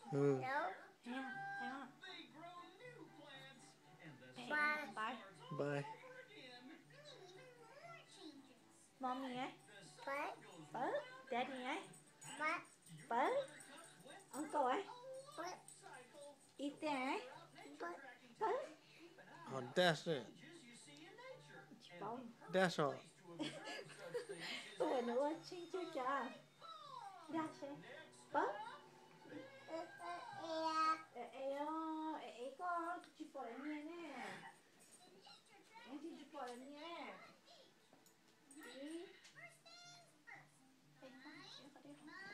Ừ. Ha, thấy không? Bye. Bye. Bye. Mommy ấy. Bye. Bye. Daddy ấy. Bye. Bye. Uncle ấy. Bye. Ethan ấy. Bye. Bye. That's it. Bông. That's all. Ủa nữa xin chưa chờ. Ra xe. Bye. Con ci vuole niente. Non ci vuole niente. Sì.